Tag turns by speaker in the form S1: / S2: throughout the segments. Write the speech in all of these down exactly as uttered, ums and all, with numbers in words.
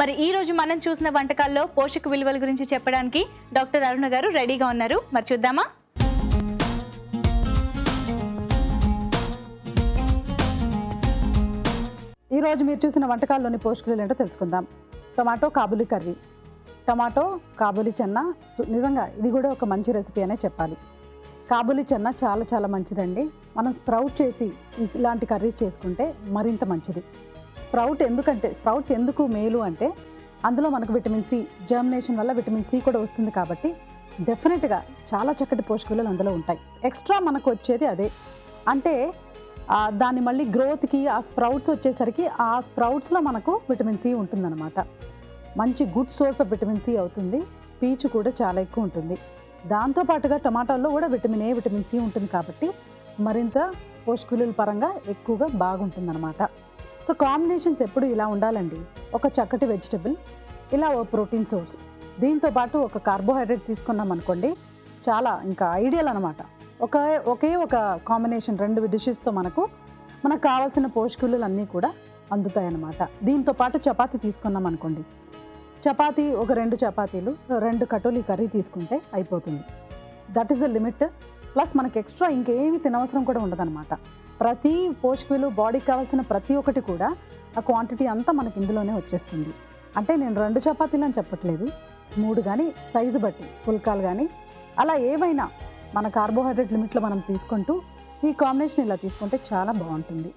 S1: మరి ఈ రోజు మనం చూసిన వంటకాల్లో పోషక విలువల గురించి చెప్పడానికి డాక్టర్ అరుణ గారు రెడీగా ఉన్నారు. మరి చూద్దామా?
S2: ఈ రోజు మీరు చూసిన వంటకాల్లోని పోషక విలువలు ఏంటో తెలుసుకుందాం. టమాటో కాబూలీ కర్రీ, టమాటో కాబూలీ చెన్న. నిజంగా ఇది కూడా ఒక మంచి రెసిపీ అనే చెప్పాలి. కాబూలీ చెన్న చాలా చాలా మంచిదండి. మనం స్ప్రౌట్ చేసి ఇలాంటి కర్రీస్ చేసుకుంటే మరింత మంచిది. స్ప్రౌట్ ఎందుకంటే స్ప్రౌట్స్ ఎందుకు మేలు అంటే అందులో మనకు విటమిన్ సి, జర్మినేషన్ వల్ల విటమిన్ సి కూడా వస్తుంది కాబట్టి డెఫినెట్గా చాలా చక్కటి పోషక విలువలు అందులో ఉంటాయి. ఎక్స్ట్రా మనకు వచ్చేది అదే. అంటే దాన్ని మళ్ళీ గ్రోత్కి ఆ స్ప్రౌట్స్ వచ్చేసరికి ఆ స్ప్రౌట్స్లో మనకు విటమిన్ సి ఉంటుందన్నమాట. మంచి good source of vitamin C అవుతుంది. పీచు కూడా చాలా ఎక్కువ ఉంటుంది. దాంతోపాటుగా టమాటాల్లో కూడా విటమిన్ ఏ, విటమిన్ సి ఉంటుంది కాబట్టి మరింత పోషక విలువల పరంగా ఎక్కువగా బాగుంటుందన్నమాట. సో కాంబినేషన్స్ ఎప్పుడు ఇలా ఉండాలండి. ఒక చక్కటి వెజిటబుల్, ఇలా ఓ ప్రోటీన్ సోర్స్, దీంతోపాటు ఒక కార్బోహైడ్రేట్ తీసుకున్నాం అనుకోండి, చాలా ఇంకా ఐడియల్ అనమాట. ఒక ఒకే ఒక కాంబినేషన్ రెండు డిషెస్తో మనకు మనకు కావాల్సిన పోషక విలువలు అన్నీ కూడా అందుతాయన్నమాట. దీంతోపాటు చపాతీ తీసుకున్నాం అనుకోండి, చపాతీ ఒక రెండు చపాతీలు, రెండు కటోలీ కర్రీ తీసుకుంటే అయిపోతుంది. That is the limit. Plus మనకి ఎక్స్ట్రా ఇంకేమీ తినవసరం కూడా ఉండదన్నమాట. ప్రతి పోషక విలువ బాడీకి కావాల్సిన ప్రతి ఒక్కటి కూడా ఆ క్వాంటిటీ అంతా మనకి ఇందులోనే వచ్చేస్తుంది. అంటే నేను రెండు చపాతీలు అని చెప్పట్లేదు, మూడు కానీ సైజు బట్టి పుల్కాలు కానీ అలా ఏవైనా మన కార్బోహైడ్రేట్ లిమిట్లో మనం తీసుకుంటూ ఈ కాంబినేషన్ ఇలా తీసుకుంటే చాలా బాగుంటుంది.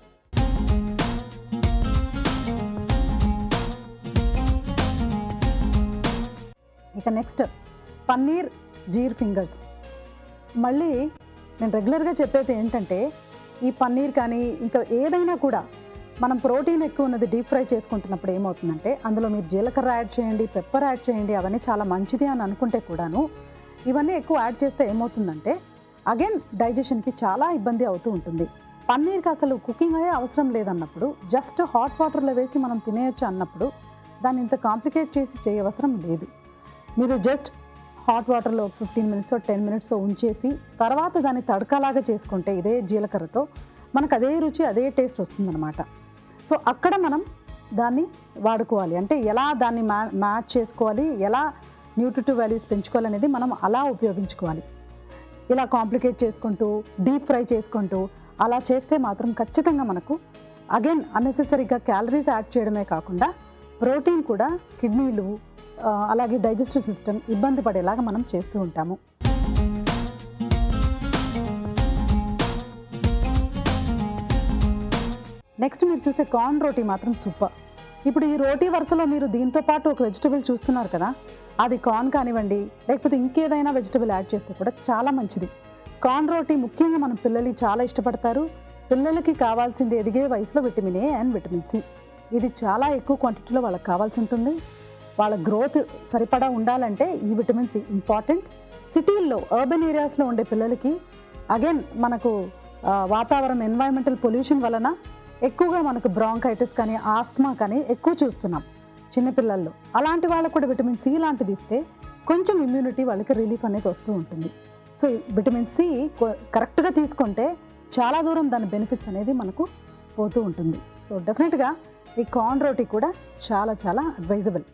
S2: ఇక నెక్స్ట్ పన్నీర్ జీర్ ఫింగర్స్. మళ్ళీ నేను రెగ్యులర్గా చెప్పేది ఏంటంటే ఈ పన్నీర్ కానీ ఇంకా ఏదైనా కూడా మనం ప్రోటీన్ ఎక్కువ ఉన్నది డీప్ ఫ్రై చేసుకుంటున్నప్పుడు ఏమవుతుందంటే అందులో మీరు జీలకర్ర యాడ్ చేయండి, పెప్పర్ యాడ్ చేయండి, అవన్నీ చాలా మంచిది అని అనుకుంటే కూడాను ఇవన్నీ ఎక్కువ యాడ్ చేస్తే ఏమవుతుందంటే అగైన్ డైజెషన్కి చాలా ఇబ్బంది అవుతూ ఉంటుంది. పన్నీర్కి అసలు కుకింగ్ అయ్యే అవసరం లేదన్నప్పుడు, జస్ట్ హాట్ వాటర్లో వేసి మనం తినేయచ్చు అన్నప్పుడు దాన్ని ఇంత కాంప్లికేట్ చేసి చేయవసరం లేదు. మీరు జస్ట్ హాట్ వాటర్లో ఫిఫ్టీన్ మినిట్స్ టెన్ మినిట్స్ ఉంచేసి తర్వాత దాన్ని తడకలాగా చేసుకుంటే ఇదే జీలకర్రతో మనకు అదే రుచి, అదే టేస్ట్ వస్తుందన్నమాట. సో అక్కడ మనం దాన్ని వాడుకోవాలి. అంటే ఎలా దాన్ని మ్యా మ్యాచ్ చేసుకోవాలి, ఎలా న్యూట్రిటివ్ వాల్యూస్ పెంచుకోవాలనేది మనం అలా ఉపయోగించుకోవాలి. ఇలా కాంప్లికేట్ చేసుకుంటూ డీప్ ఫ్రై చేసుకుంటూ అలా చేస్తే మాత్రం ఖచ్చితంగా మనకు అగైన్ అన్నెసెసరీగా క్యాలరీస్ యాడ్ చేయడమే కాకుండా ప్రోటీన్ కూడా కిడ్నీలు అలాగే డైజెస్టివ్ సిస్టమ్ ఇబ్బంది పడేలాగా మనం చేస్తూ ఉంటాము. నెక్స్ట్ మీరు చూసే కార్న్ రోటీ మాత్రం సూపర్. ఇప్పుడు ఈ రోటీ వరుసలో మీరు దీంతో పాటు ఒక వెజిటబుల్ చూస్తున్నారు కదా, అది కార్న్ కానివ్వండి లేకపోతే ఇంకేదైనా వెజిటబుల్ యాడ్ చేస్తే కూడా చాలా మంచిది. కార్న్ రోటీ ముఖ్యంగా మన పిల్లలు చాలా ఇష్టపడతారు. పిల్లలకి కావాల్సింది ఎదిగే వయసులో vitamin A and vitamin C, ఇది చాలా ఎక్కువ క్వాంటిటీలో వాళ్ళకి కావాల్సి ఉంటుంది. వాళ్ళ గ్రోత్ సరిపడా ఉండాలంటే ఈ విటమిన్ సి ఇంపార్టెంట్. సిటీల్లో అర్బన్ ఏరియాస్లో ఉండే పిల్లలకి అగైన్ మనకు వాతావరణం ఎన్వైరన్మెంటల్ పొల్యూషన్ వలన ఎక్కువగా మనకు బ్రాంకైటిస్ కానీ ఆస్తమా కానీ ఎక్కువ చూస్తున్నాం చిన్నపిల్లల్లో. అలాంటి వాళ్ళకు కూడా విటమిన్ సి లాంటిది ఇస్తే కొంచెం ఇమ్యూనిటీ వాళ్ళకి రిలీఫ్ అనేది వస్తూ ఉంటుంది. సో విటమిన్ సి కరెక్ట్గా తీసుకుంటే చాలా దూరం దాని బెనిఫిట్స్ అనేది మనకు పోతూ ఉంటుంది. సో డెఫినెట్గా ఈ కార్న్ రోటీ కూడా చాలా చాలా అడ్వైజబుల్.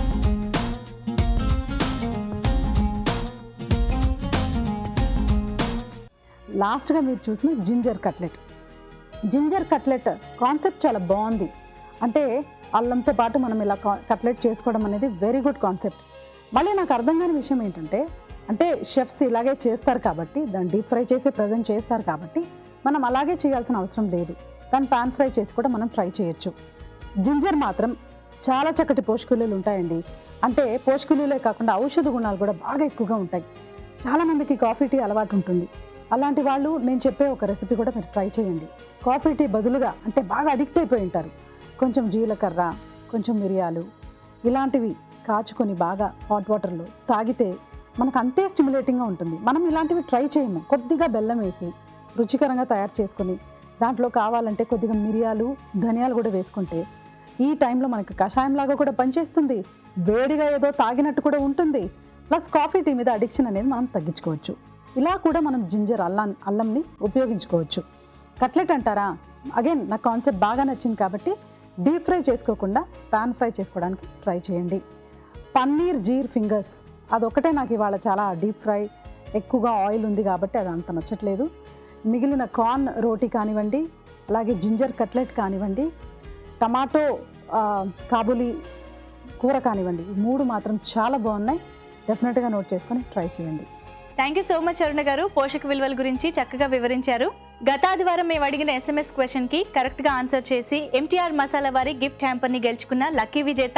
S2: లాస్ట్గా మీరు చూసిన ginger cutlet. Ginger cutlet concept చాలా బాగుంది. అంటే అల్లంతో పాటు మనం ఇలా కట్లెట్ చేసుకోవడం అనేది వెరీ గుడ్ కాన్సెప్ట్. మళ్ళీ నాకు అర్థం కాని విషయం ఏంటంటే, అంటే షెఫ్స్ ఇలాగే చేస్తారు కాబట్టి, దాన్ని డీప్ ఫ్రై చేసి ప్రజెంట్ చేస్తారు కాబట్టి మనం అలాగే చేయాల్సిన అవసరం లేదు. దాన్ని పాన్ ఫ్రై చేసి కూడా మనం ట్రై చేయొచ్చు. జింజర్ మాత్రం చాలా చక్కటి పోషక విలువలు ఉంటాయండి. అంటే పోషక విలువలే కాకుండా ఔషధ గుణాలు కూడా బాగా ఎక్కువగా ఉంటాయి. చాలామందికి కాఫీ టీ అలవాటు ఉంటుంది. అలాంటి వాళ్ళు నేను చెప్పే ఒక రెసిపీ కూడా మీరు ట్రై చేయండి. కాఫీ టీ బదులుగా, అంటే బాగా అడిక్ట్ అయిపోయి ఉంటారు, కొంచెం జీలకర్ర, కొంచెం మిరియాలు ఇలాంటివి కాచుకొని బాగా హాట్ వాటర్లో తాగితే మనకు అంతే స్టిమ్యులేటింగ్గా ఉంటుంది. మనం ఇలాంటివి ట్రై చేయము. కొద్దిగా బెల్లం వేసి రుచికరంగా తయారు చేసుకొని దాంట్లో కావాలంటే కొద్దిగా మిరియాలు, ధనియాలు కూడా వేసుకుంటే ఈ టైంలో మనకి కషాయంలాగా కూడా పనిచేస్తుంది, వేడిగా ఏదో తాగినట్టు కూడా ఉంటుంది. ప్లస్ కాఫీ టీ మీద అడిక్షన్ అనేది మనం తగ్గించుకోవచ్చు. ఇలా కూడా మనం జింజర్ అల్లం అల్లంని ఉపయోగించుకోవచ్చు. కట్లెట్ అంటారా, అగైన్ నాకు కాన్సెప్ట్ బాగా నచ్చింది కాబట్టి డీప్ ఫ్రై చేసుకోకుండా పాన్ ఫ్రై చేసుకోవడానికి ట్రై చేయండి. పన్నీర్ జీర్ ఫింగర్స్ అదొకటే నాకు ఇవాళ చాలా డీప్ ఫ్రై, ఎక్కువగా ఆయిల్ ఉంది కాబట్టి అది అంత నచ్చట్లేదు. మిగిలిన కార్న్ రోటీ కానివ్వండి, అలాగే జింజర్ కట్లెట్ కానివ్వండి, టమాటో కాబూలీ కూర కానివ్వండి, ఈ మూడు మాత్రం చాలా బాగున్నాయి. డెఫినెట్గా నోట్ చేసుకొని ట్రై చేయండి.
S1: Thank you so much Aruna గారు. పోషక విలువల గురించి చక్కగా వివరించారు. గత ఆదివారం మేము అడిగిన ఎస్ఎంఎస్ క్వశ్చన్కి కరెక్ట్గా ఆన్సర్ చేసి ఎంటీఆర్ మసాలా వారి గిఫ్ట్ హ్యాంపర్ని గెలుచుకున్న లక్కీ విజేత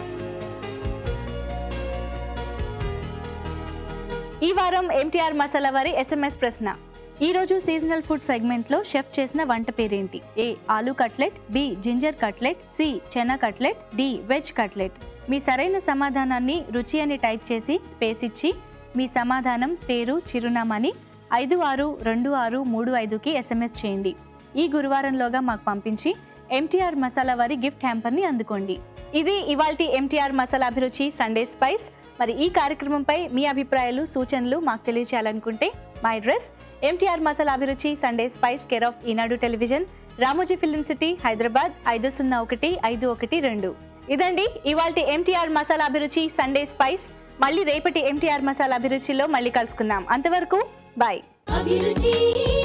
S1: ఈ వారం ఎంటీఆర్ మసాలా వారి ఎస్ఎంఎస్ ప్రశ్న. ఈరోజు సీజనల్ ఫుడ్ సెగ్మెంట్లో షెఫ్ చేసిన వంట పేరేంటి? A aloo cutlet, B ginger cutlet, C chana cutlet, D veg cutlet. మీ సరైన సమాధానాన్ని రుచి అని టైప్ చేసి స్పేస్ ఇచ్చి మీ సమాధానం, పేరు, చిరునామాని ఐదు ఆరు రెండు ఆరు మూడు ఐదుకి ఎస్ఎంఎస్ చేయండి. ఈ గురువారంలోగా మాకు పంపించి ఎంటీఆర్ మసాలా వారి గిఫ్ట్ హ్యాంపర్ని అందుకోండి. ఇది ఇవాల్టి MTR masala Abhiruchi Sunday spice. మరి ఈ కార్యక్రమంపై మీ అభిప్రాయాలు, సూచనలు మాకు తెలియచేయాలనుకుంటే మా address MTR masala Abhiruchi Sunday spice, care of Eenadu television, Ramoji film city, Hyderabad ఐదు సున్నా ఒకటి ఐదు ఒకటి రెండు. ఇదండి ఇవాల్టి MTR masala Abhiruchi Sunday spice. మళ్ళీ రేపటి ఎంటీఆర్ మసాలా అభిరుచిలో మళ్ళీ కలుసుకుందాం. అంతవరకు బాయ్.